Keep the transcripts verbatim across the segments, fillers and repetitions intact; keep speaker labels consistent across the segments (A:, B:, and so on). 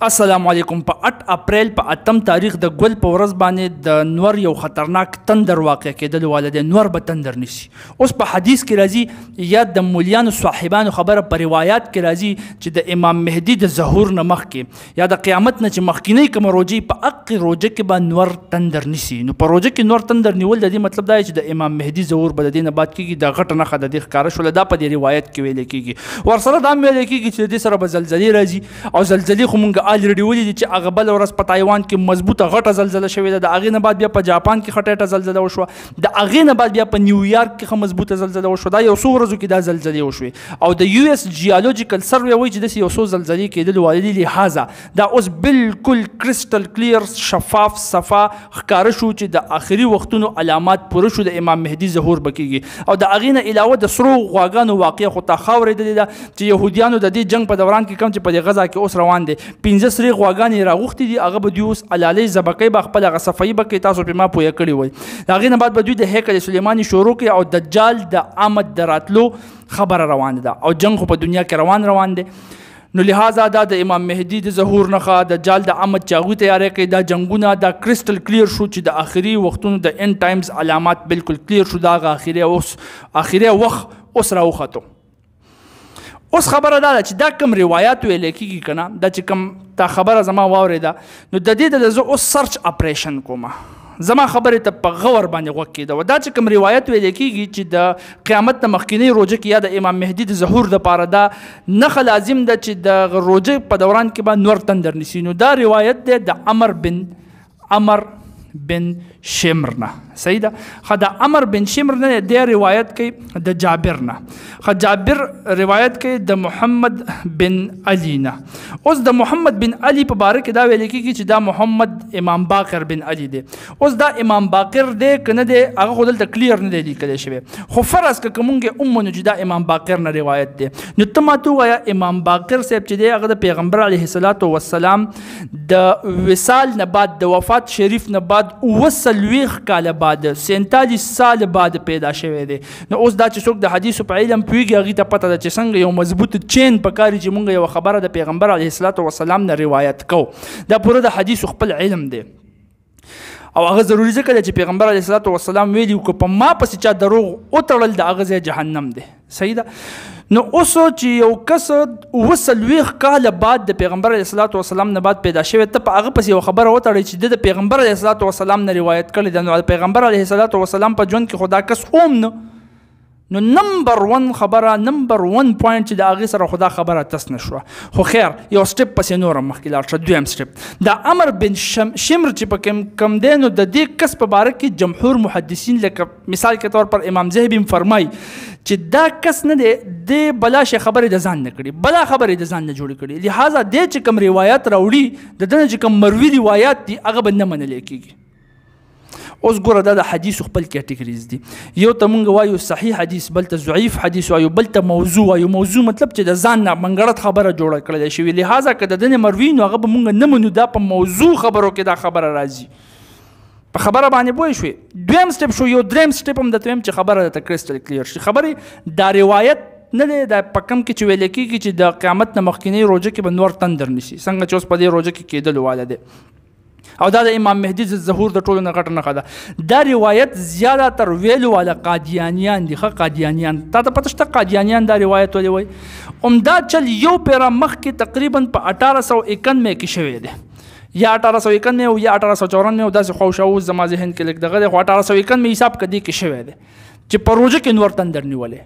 A: السلام علیکم. په اټ اپریل په اتم تاریخ د ګل په ورځ باندې د نور یو خطرناک تندر واقع کېدل واله دی. نور به تندر نیسي. اوس په حدیث کې راځي یا د مولیانو صاحبانو خبره په روایات کې راځي چې د امام مهدي د ظهور نه مخکې یا د قیامت نه چې مخکینی کوم روجي په اق روجه کې به نور تندر نیسي. نو په روجه کې نور تندر نیول د دې مطلب دا چې د امام مهدي ظهور به د دې نه بعد کېږي. د غټ نښه د دې ښکاره شوله. دا په دې روایت کې ویل کېږي. ورسره دا هم ویل کېږي چې د دې سره به زلزلې راځي او زلزلې خو مونږ الریډي ولې دي چې هغه بل ورځ په تایوان کې مضبوطه غټه زلزله شوې ده. د هغې نه بعد بیا په جاپان کې خټیټه زلزله وشوه. د هغې نه بعد بیا په نیویارک کې ښه مضبوطه زلزله وشوه. دا یو څو ورځو کې دا زلزلې وشوې او د یو ایس جیولوجیکل سروې وایي چې داسې یو څو زلزلې کېدل والي. لهذا دا اوس بالکل کرسټل کلیر شفاف صفا ښکاره شو چې د آخري وختونو علامات پوره شو. د امام مهدي ظهور به کېږي او د هغې نه علاوه د سرو غواګانو واقعه خو تا خاورېدلې ده چې یهودیانو د دې جنګ په دوران کې کوم چې په دې غزا کې اوس روان دی پنځه سرې غواګانې راغوښتې دي. هغه به دوی اوس علالۍ ذبح به خپل هغه صفایي به کوي. تاسو پرې ما پوهه کړي وئ. د هغې نه بعد به دوی د هیکل سلیماني شروع کړي او دجال د آمد د راتلو خبره روانه ده او جنګ خو په دنیا کې روان روان دی. نو لہذا دا د امام مهدي د ظهور نښه د دجال د آمد چې هغوی تیاری کوي. دا جنګونه دا کرسټل کلیر شو چې د آخري وختونو د اینډ ټایمز علامات بالکل کلیر شو. دا هغه آخري اوس آخري وخت اوس راوخته. اوس خبره دا ده چې دا کوم روایات ویل کېږي که نه دا چې کوم تا خبره زما واورېده نو د دې د زه اوس سرچ اپریشن کومه. زما خبرې ته په غور باندې غوږ کېده. دا چې کوم روایت ویل کېږي چې د قیامت نه مخکینی روژه کې یا د امام مهدي د ظهور دپاره دا نښه لازم ده چې د روژې په دوران کې به نور تندر نیسي. نو دا روایت دی د عمر بن عمر بن شمر نه. صحیح ده. خو د عمر بن شمر نه دی روایت کوي د جابر نه. خو جابر روایت کوي د محمد بن علي نه. اوس د محمد بن علي په باره کې دا ویل کېږي چې دا محمد امام باقر بن علي دی. اوس دا امام باقر دی که نه دی هغه خو دلته کلیر نه دی لیکلی شوی. خو فرض که که مونږ یې ومنو چې دا امام باقر نه روایت دی نو ته ما ته ووایه امام باقر صاحب چې دی هغه د پیغمبر علیه الصلاة والسلام د وصال نه بعد د وفات شریف نه بعد اوه څلوېښت کاله بعد سینتالیس سال بعد پیدا شوی دی. نو اوس دا چې څوک د حدیثو په علم پوهېږي هغوی ته پته ده چې څنګه یو مضبوط چین پکاري چې مونږ یوه خبره د پیغمبر علیه الصلاة والسلام نه روایت کوو. دا پوره د حدیثو خپل علم دی او هغه ضروري ځکه دی چې پیغمبر علیه الصلاة والسلام ویلي که په ما پسې چا دروغ وتړل د هغه ځای جهنم دی. صحیح ده. نو اوس چې یو کس اوه څلوېښت کاله بعد د پیغمبر علیه الصلاة والسلام نه بعد پیدا شوی ته په هغه پسې یو خبره وتړئ چې د پیغمبر علیه الصلاة والسلام نه روایت کړې ده. نو د پیغمبر علیه الصلاة والسلام په ژوند کې خو دا کس اوم نه نو نمبر ون خبره نمبر ون پوینټ چې د هغې سره خو دا خبره تس نه شوه. خو خیر یو سټپ پسې نور هم مخکې لاړ شه. دویم سټپ د عمر بن شمر چې په کم دی نو د دې کس په باره کې جمهور محدثین لکه مثال کے طور پر امام ذهبي فرمایي چې دا کس نه دی د بلا شي خبرې د ځان نه کړي بلا خبرې د ځان نه جوړې کړي. لهذا دی چې کوم روایت راوړي د ده نه چې کوم مروي روایات دي هغه به نه منلی کېږي. اوس ګوره دا د حدیثو خپل کیټګریز دي. یو ته مونږ وایو صحیح حدیث بل ته ضعیف حدیث وایو بل ته موضوع وایو. موضوع مطلب چې د ځان نه منګړت خبره جوړه کړلی شوي. لهذا که د ده نه مروي نو هغه به مونږ نه منو. دا په موضوع خبرو کې دا خبره راځي. په خبره باندې پوه شوې. دویم سټپ شو. یو دریم سټپ هم درته ویم چې خبره درته کرسټل کلیر شي. خبرې دا روایت نه دی دا په کم کې چې ویل کېږي چې د قیامت نه مخکینی روژه کې به نور تندر نیسي څنګه چې اوس په دې روژه کې کېدلو واله دی او دا د امام مهدي د ظهور د ټولو نه غټه نښه ده. دا روایت زیاده تر ویلو والا قادیانیان دي. ښه قادیانیان تا ته پته شته قادیانیان دا روایت ولې وایي. عمدا چل یو پیره مخکې تقریبا په اټاره سوه اکانوې کې شوی دی یا اټاره سوه اکانوې او یا اټاره سوه چورانوې او داسې خواوشا اوس زما ذهن کې لږ دغه دی خو اټاره سوه اکانوې حساب که دې کې شوی دی چې په روژه کې نور تندر نیولی.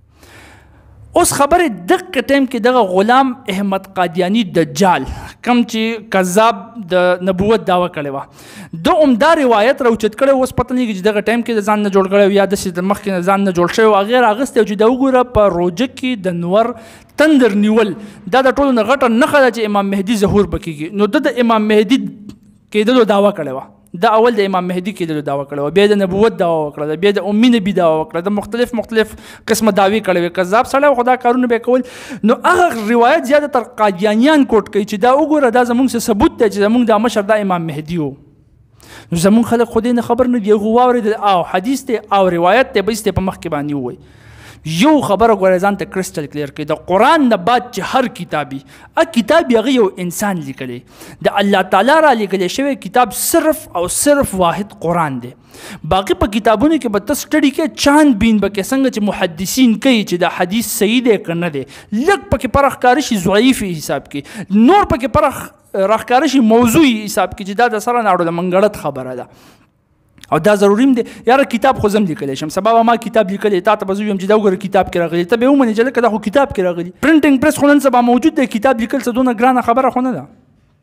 A: اوس خبرې دغه ټایم کې دغه غلام احمد قادیانی دجال کم چې کذاب د نبوت دعوه کړې وه د هم دا روایت راوچت کړی. اوس پته نه کېږي چې دغه ټایم کې د ځان نه جوړ کړی یا داسې د مخکې نه ځان نه جوړ شوی هغې راغستی او چې دا وګوره په روژه کې د نور تندر نیول دا د ټولو نه غټه نښه ده چې امام مهدي ظهور به کېږي. نو ده د امام مهدي کېدلو دعوه کړې وه. دا اول د امام مهدي کېدلو دعوه کړې وه. بیا د نبوت دعوه وکړه بیا د امي نبي دعوه وکړه د مختلف مختلف قسمه دعوې کړې وې. کذاب سړی و خو دا کارونه به یې کول. نو هغه روایت زیاده تر قادیانیان کوټ کوي چې دا وګوره دا زموږ څه ثبوت دی چې زموږ دا مشر دا امام مهدي و. نو زموږ خلک خو دې نه خبر نه دي. هغوی واورېدل او حدیث دی او روایت دی به ایستی په مخکې باندې ووایي یو خبره ګوره ځان ته کرسټل کلیر کړي، د قرآن نه بعد چې هر کتابي ا کتاب هغه یو انسان لیکلی، د الله تعالی را لیکلی شوی کتاب صرف او صرف واحد قرآن دی. باقي په کتابونو کې به ته سټډي کې چاند بین به کې څنګه چې محدثین کوي چې دا حدیث صحیح دی که نه دی، لږ پکې پرخ ښکاره شي ضعیفي حساب کې، نور پکې پرخ راښکاره شي موضوعي حساب کې چې دا د سره ناړو د منګړت خبره ده او دا ضروري دی. یاره کتاب خو زم لیکلی شم، سبا به ما کتاب لیکلی تا ته به زه ویم چې دا وګوره کتاب کې راغلی، ته به یې ومنې چې لکه دا خو کتاب کې راغلي. پرنټینګ پریس خو نن سبا موجود دی، کتاب لیکل څه دونه ګرانه خبره خو نه ده.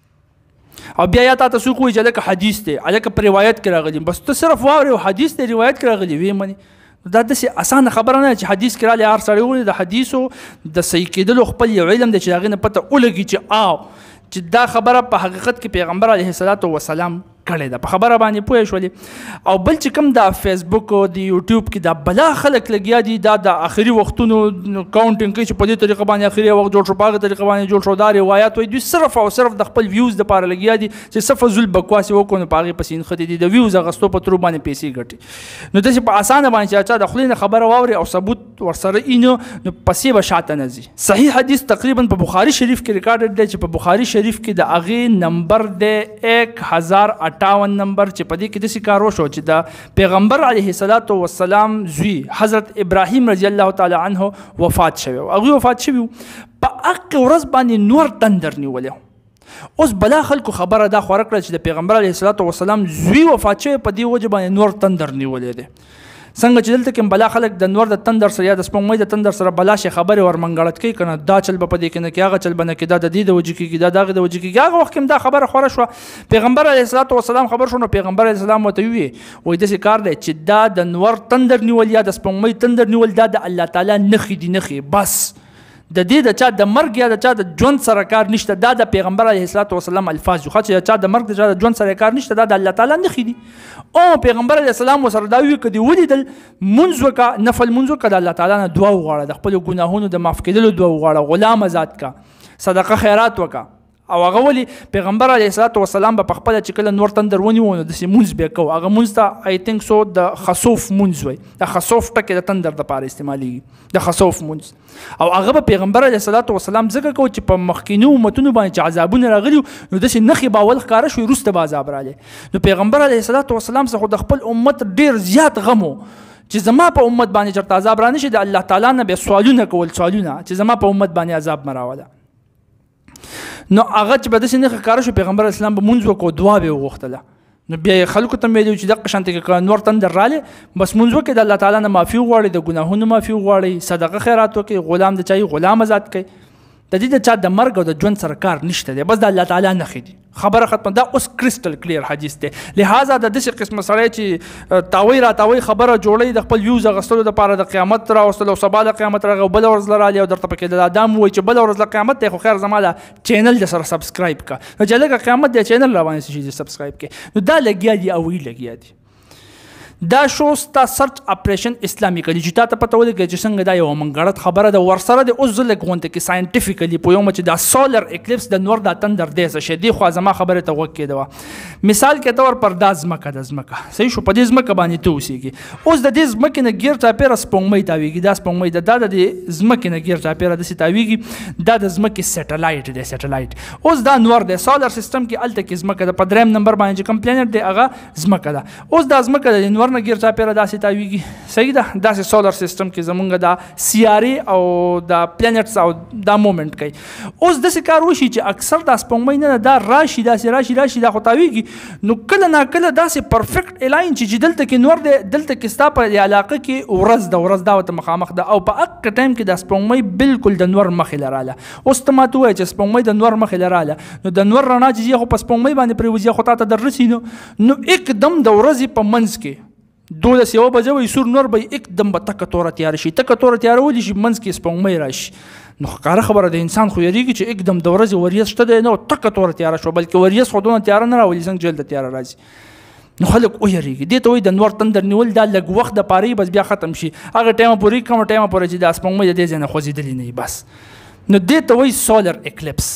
A: او بیا یا تا ته څوک وایي چې هلکه حدیث دی، هلکه په روایت کې راغلي، بس ته صرف واورې او حدیث دی روایت کې راغلي ویې منې. دا داسې اسانه خبره نه ده چې حدیث کې رالی هر سړی ووایي. د حدیثو د صحیح کېدلو خپل یو علم دی چې د هغې نه پته ولګي چې آو چې دا خبره په حقیقت کې پیغمبر علیه الصلاة والسلام کړې ده، په خبره باندې پوه شولې. او بل چې کوم دا فیسبوک او د یوټیوب کې دا بلا خلک لګیا دي، دا د آخري وختونو کاونټینګ کوي چې په دې طریقه باندې آخري وخت جوړ شو، په هغه طریقه باندې جوړ شو، دا روایات وایي دوی صرف او صرف د خپل ویوز دپاره لګیا دي چې څه فضول بکواس یې وکړو نو په هغې پسې نښتې دي، د ویوز اخیستو په ترو باندې پیسې ګټي. نو داسې په اسانه باندې چې چا د خولې نه خبره واوري او ثبوت ورسره وي نو پسې به شاته نه ځي. صحیح حدیث تقریبا په بخاري شریف کې ریکارډ دی چې په بخاري شریف کې د هغې نمبر دی ایک هزار اټاون نمبر، چې په دې کې داسې کار وشو چې د پیغمبر علیه الصلاة والسلام زوی حضرت ابراهیم رضی الله تعالی عنه وفات شوی و، هغوی وفات شوي په هغې ورځ باندې نور تندر نیولی. اوس بلا خلکو خبره دا خوره کړه چې د پیغمبر علیه الصلاة والسلام زوی وفات شوی، په دې وجه باندې نور تندر نیولی دی. څنګه چې دلته کې بلا خلک د نور د تندر سره یا د سپوږمۍ د تندر سره بلا شي خبرې ورمنګړت کوي که نه، دا چل به په دې کې نه کېږي، هغه چل به نه کېږي، دا د دې د وجې کېږي، دا د هغې د وجې کېږي. هغه وخت کې هم دا خبره خوره شوه، پیغمبر علیه الصلاة والسلام خبر شو نو پیغمبر علیه السلام ورته وویې وایي داسې کار دی چې دا د نور تندر نیول یا د سپوږمۍ تندر نیول دا د الله تعالی نښې دي، نښې بس د دې د چا د مرګ یا د چا د ژوند سره کار نشته، دا د پیغمبر علیه الصلاة والسلام الفاظ خو چې د چا د مرګ د چا د ژوند سره کار نشته، دا د الله تعالی نښې دي. او پیغمبر علیه السلام ورسره دا وویل که دې ولیدل مونځ وکړه، نفل مونځ وکړه، د الله تعالی نه دعا وغواړه، د خپلو ګناهونو د معاف کېدلو دعا وغواړه، غلام آزاد کړه، صدقه خیرات وکړه. او هغه ولي پیغمبر علیه الصلاة والسلام به په خپله چې کله نور تندر ونیو نو داسې مونځ به یې کوو. هغه مونځ ته آی تھنک سو د خسوف مونځ وایي، د خسوف ټکې د تندر دپاره استعمالیږي، د خسوف مونځ. او هغه به پیغمبر علیه الصلاة والسلام ځکه کوو چې په مخکینو امتونو باندې چې عذابونه راغلي نو داسې نښې به اول ښکاره شوي، وروسته به عذاب راغلی. نو پیغمبر علیه الصلاة والسلام څخه د خپل امت ډېر زیات غم و چې زما په امت باندې چېرته عذاب را نشي، د الله تعالی نه بیا سوالونه کول، سوالونه چې زما په امت باندې عذاب مه راوله. نو هغه چې به داسې نښې ښکاره شو پیغمبر اسلام به مونځ وکړو، دعا به یې وغوښتله. نو بیا یې خلکو ته ویلي چې دغه شانتې که نور تندر رالی بس مونځ وکړئ، د الله تعالی نه معافي وغواړئ، د ګناهونو معافي وغواړئ، صدقه خیرات وکړئ، غلام د چا غلام آزاد کړئ. د دې د چا د مرګ او د ژوند سره کار نشته دی، بس د الله تعالی نښې دي، خبره ختمه. دا اوس کرسټل کلیر حدیث دی. لہذا د داسې قسمه سړی چې تاوی را تاوی خبره جوړوي د خپل ویوز اخیستلو دپاره د قیامت راوستلو، سبا د قیامت راغی او بله ورځ له رالي او درته پکې د ادم وایي چې بله ورځ له قیامت دی، خو خیر زما د چینل د سره سبسکرایب کړه. نو چې لږه قیامت دی چینل را باندې څه شي دي سبسکرایب کړي. نو دا لګیا دي او وی لګیا دي. دا شو ستا سرچ اپریشن اسلامي کلی چې تا ته پته ولګي چې څنګه دا یو منګړت خبره ده. ورسره د اوس زه لږ غونډه کې ساینټیفیکلی پوهیږم چې دا سولر اکلیپس د نور دا تندر دی څه شی دی، خو زما خبرې ته غوږ کېده. مثال کې طور پر دا ځمکه ده، ځمکه صحیح شو، په دې ځمکه باندې ته اوسېږي. اوس د دې ځمکې نه ګیر چاپېره سپوږمۍ تاویږي، دا سپوږمۍ ده، دا د دې ځمکې نه ګیر چاپېره داسې تاویږي، دا د ځمکې سیټلایټ دی، سیټلایټ. اوس دا نور دی، سولر سیسټم کې هلته کې ځمکه ده، په درېیم نمبر باندې چې کوم پلانټ دی هغه ځمکه ده. اوس دا ځمکه د نور نه ګیر چاپېره دا تاویږي، صحیح ده. داسې سولر سیسټم کې زمونږ دا سیارې او دا پلانټس او دا مومنټ کوي. اوس داسې کار وشي چې اکثر دا سپوږمۍ نه دا راشي، داسې راشي راشي دا خو تاویږي، نو کله ناکله داسې پرفیکټ الاین چې دلته کې نور دی، دلته کې ستا په علاقه کې ورځ ده، ورځ دا ورته مخامخ ده، او په هغه ټایم کې دا سپوږمۍ بالکل د نور مخې لراله. اوس ته ماته ووایه چې سپوږمۍ د نور مخې لراله، نو د نور رڼا چې ځي خو په سپوږمۍ باندې پرېوځي، خو تا ته در رسي، نو اکدم د ورځې په منځ کې دولس یوه بجه وي سور نور به اکدم به تکه توره تیاره شي. تکه توره تیاره ولې شي؟ منځ کې سپوږمۍ راشي. نو ښکاره خبره د انسان خو یېرېږي چې اکدم د ورځې وریځ شته دی نه، تکه توره تیاره شوه، بلکې وریځ خو دونه تیاره نه راولي څنګه جلده تیاره راځي. نو خلک ویریږي، دې ته وایي د نور تندر نیول، دا لږ وخت دپاره یي بس بیا ختم شي، هغه ټایمه پورې کومه ټایمه پورې چې دا سپوږمۍ د دې ځای نه خوځېدلې نه وي بس. نو دې ته وایي سولر اکلیپس.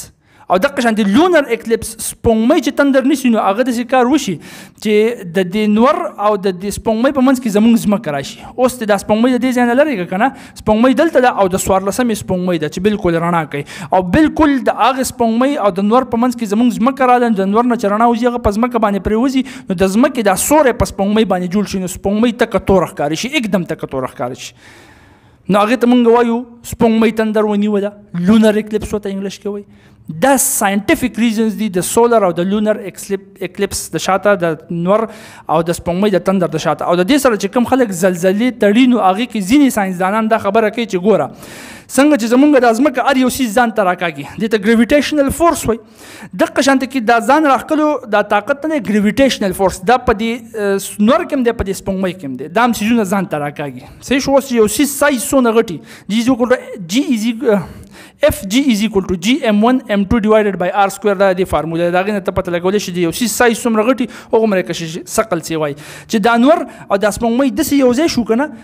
A: او دغه شان د لونر اکلیپس سپوږمۍ چې تندر نیسي نو هغه داسې کار وشي چې د دې نور او د دې سپوږمۍ په منځ کې زموږ ځمکه راشي. اوس د سپوږمۍ د دې ځای نه لرې که نه سپوږمۍ دلته ده او د څوارلسمې سپوږمۍ ده چې بالکل رڼا کوي او بالکل د هغې سپوږمۍ او د نور په منځ کې زموږ ځمکه راغله د نور نه چې رڼا وځي هغه په ځمکه باندې پرېوځي نو د ځمکې دا سوری په سپوږمۍ باندې جوړ شي نو سپوږمۍ تکه توره ښکاري شي एकदम تکه توره ښکاري شي. نو هغې ته موږ وایو سپوږمۍ تندر ونیوله لونر اکلیپس ورته انګلیش کې وایي. دا ساینټیفیک ریزنز دي د سولر او د لونر اکلیپس د شاته د نور او د سپوږمۍ د تندر د شاته او د دې سره چې کوم خلک زلزلې تړي نو هغې کې ځینې ساینسدانان دا خبره کوي چې ګوره څنګه چې زمونږ د ځمکه هر یو څیز ځان ته راکاږي دې ته ګریویټیشنل فورس وایي. دغه شانته کې دا ځان راښکلو دا طاقت نه دی ګریویټیشنل فورس دا په دې نور کې هم دی په دې سپوږمۍ کې هم دی دا هم څیزونه ځان ته راکاږي. صحیح شو. اوس یو څیز سایز څونه غټي جی از جی ایزي اف جی از equal to جی ام ون ام ټو divided by r square دا د فارموله دا غینه ته پته لګولې شي یو سی سایز څومره غټي هغه مره کې ثقل سی وای چې د انور او د سپوږمۍ د سی یو ځای شو کنه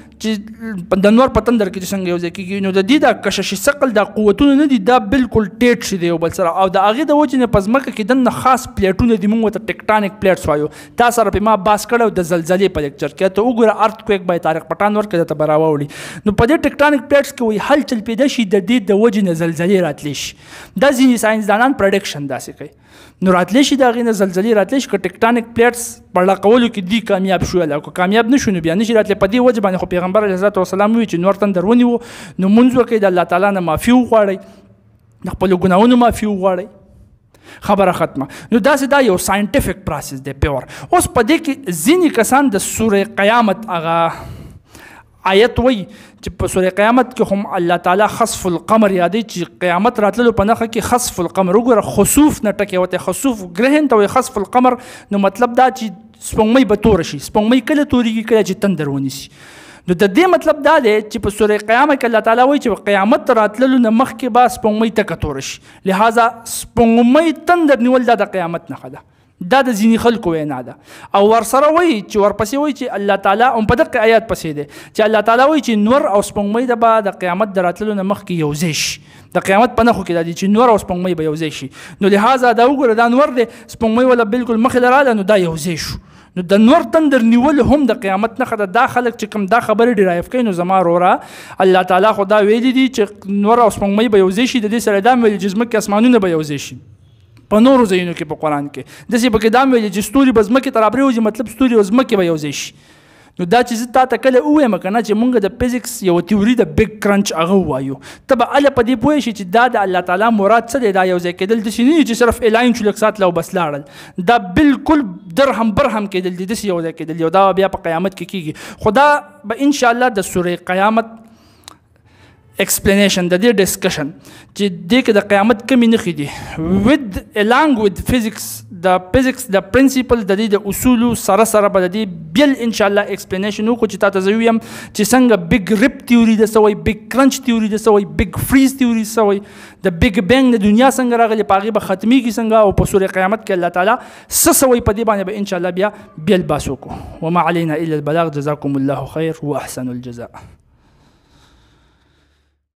A: چې د انور په تندر کې څنګه یو ځای کېږي نو د دې د کشش ثقل د قوتونه نه دي دا بالکل ټیټ شي دی بل سره او د هغه د وجه نه پزمکه کې د خاص پلیټونه دي موږ ته ټیکټانیک پلیټس وایو. تا سره په ما باس کړو د زلزلې په لیکچر کې ته وګوره ارتکویک بای طارق پټان ورکړه ته براوړي نو په دې ټیکټانیک پلیټس کې وي هلچل پیدا شي د دې د وجه نه زلزلې راتلی شي. دا ځینې ساینسدانان پرډکشن داسې کوي نو راتلی شي د هغې نه زلزلې راتلی شي که ټیکټانیک پلیټس په لقولو کې دی کامیاب شو او که کامیاب نه شو نو بیا نه شي راتلی. په دې وجه باندې خو پیغمبر علیه الصلاة والسلام وایي چې نور تندر ونیو نو مونځ وکړئ د الله تعالی نه معافي وغواړئ د خپلو ګناهونو معافي وغواړئ خبره ختمه. نو داسې دا یو ساینټیفیک پروسس دی پیور. اوس په دې کې ځینې کسان د سورې قیامت هغه آیت وی چې په سورې قیامت کې هم الله تعالی خسف القمر یادوي چې قیامت راتللو په نښه کې خسف القمر وګوره خسوف نه ټکې وته خسوف ګرهن ته وایي خسف القمر نو مطلب دا چې سپوږمۍ به توره شي. سپوږمۍ کله تورېږي کله چې تندر ونیسي نو د دې مطلب دا دی چې په سورې قیامت کې الله تعالی وایي چې قیامت راتللو نه مخکې به سپوږمۍ تکه توره شي لہذا سپوږمۍ تندر نیول دا د قیامت نښه ده. دا د ځینې خلکو وینا ده او ورسره وایي چې ورپسې وایي چې الله تعالی هم په دغه آیات پسې دی چې الله تعالی وایي چې نور او سپوږمۍ د به د قیامت د راتللو نه مخکې یو ځای شي. د قیامت په نښو کې دا دي چې نور او سپوږمۍ به یو ځای شي نو لہذا دا وګوره دا نور دی سپوږمۍ ولا بالکل مخې ته راغله نو دا یو ځای شو نو د نور تندر نیول هم د قیامت نښه ده. دا خلک چې کوم دا خبرې ډرایف کوي نو زما وروره الله تعالی خو دا ویلي دي چې نور او سپوږمۍ به یو ځای شي د دې سره دا هم ویلي چې ځمکې اسمانونه به یو ځای شي په نورو ځایونو کې په قرآن کې داسې پکې دا هم ویلي چې ستوري به ځمکې ته راپرېوځي مطلب ستوري او ځمکې به یو ځای شي. نو دا چې زه تا ته کله ووایم که نه چې مونږ د فزیکس یوه تیوري د بګ کرنچ هغه ووایو ته به هله په دې پوه شي چې دا د الله تعالی مراد څه دی. دا یو ځای کېدل داسې نه دي چې صرف الاین شو لږ ساعت له بس لاړل دا بالکل درهم برهم کېدل دي داسې یو ځای کېدل یو دا بیا په قیامت کې کېږي. خو دا به انشاءالله د سورې قیامت explanation د دې ډسکشن چې دې کې د قیامت کمې نښې دي with along with physics د فزیکس د پرنسپل د دې د اصولو سره سره به د دې بیل انشاءالله ایکسپلینیشن وکړو چې تا ته زه ویم چې څنګه بګ رپ تیوري د څه وایي بګ کرنچ تیوري د څه وایي بګ فریز تیوري څه وایي د بګ بینګ د دنیا څنګه راغلې په هغې به ختمیږي څنګه او په سورې قیامت کې الله تعالی څه څه وایي په دې باندې به انشاءالله بیا بیل باس وکړو. وما علینا الا البلاغ. جزاکم الله خیر واحسن الجزاء.